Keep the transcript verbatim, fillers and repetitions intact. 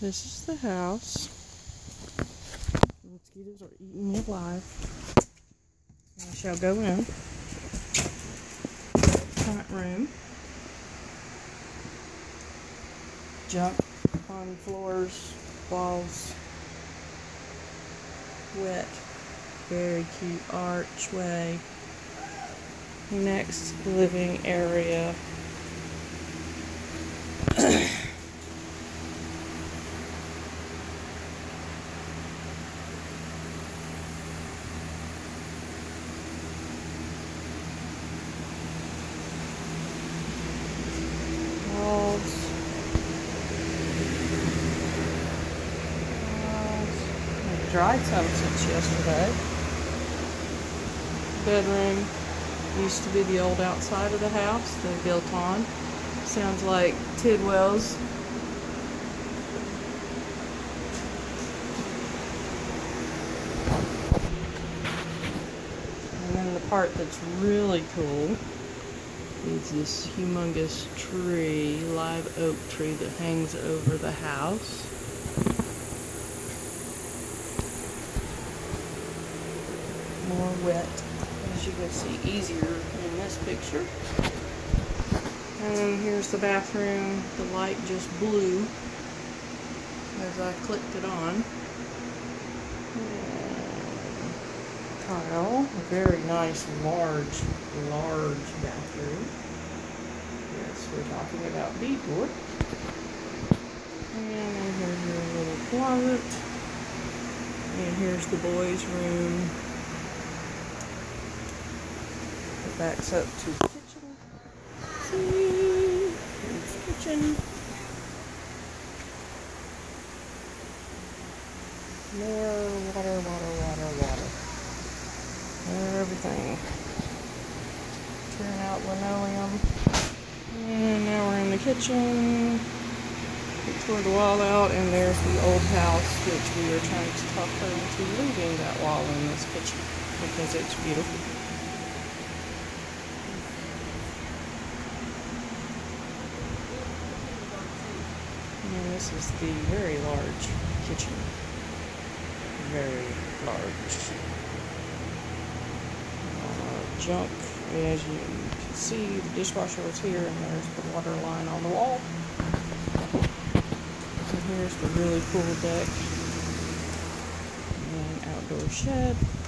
This is the house. The mosquitoes are eating me alive. I shall go in. Front room. Junk on floors, walls. Wet. Very cute archway. Next, living area. Walls. I've dried some since yesterday. Bedroom. Used to be the old outside of the house they built on. Sounds like Tidwell's. And then the part that's really cool is this humongous tree, live oak tree that hangs over the house. More wet, as you can see easier in this picture. And then here's the bathroom. The light just blew as I clicked it on. And tile, a very nice, large, large bathroom. Yes, we're talking about beadboard. And then here's your little closet. And here's the boys' room. It backs up to the kitchen. See? Here's the kitchen. More water, water, water, water. Everything. Turn out linoleum. And now we're in the kitchen. We tore the wall out, and there's the old house, which we are trying to talk her into leaving that wall in this kitchen because it's beautiful. And this is the very large kitchen. Very large. Uh, junk, as you can see, the dishwasher was here, and there's the water line on the wall. And here's the really cool deck and outdoor shed.